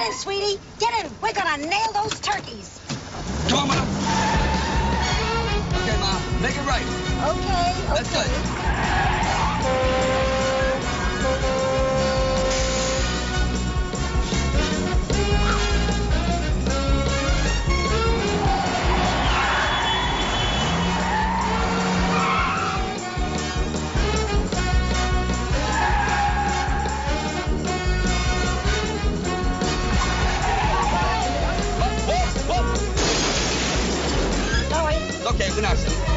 Get in, sweetie. Get in. We're gonna nail those turkeys. Come on, Mom. Okay, Mom. Make it right. Okay. That's good. Okay, good night, son.